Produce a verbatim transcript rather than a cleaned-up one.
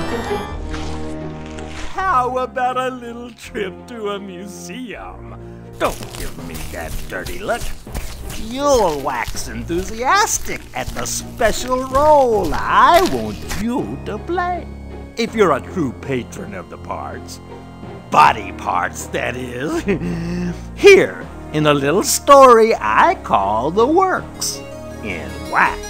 How about a little trip to a museum? Don't give me that dirty look. You'll wax enthusiastic at the special role I want you to play. If you're a true patron of the parts. Body parts, that is. Here, in a little story I call The Works in Wax.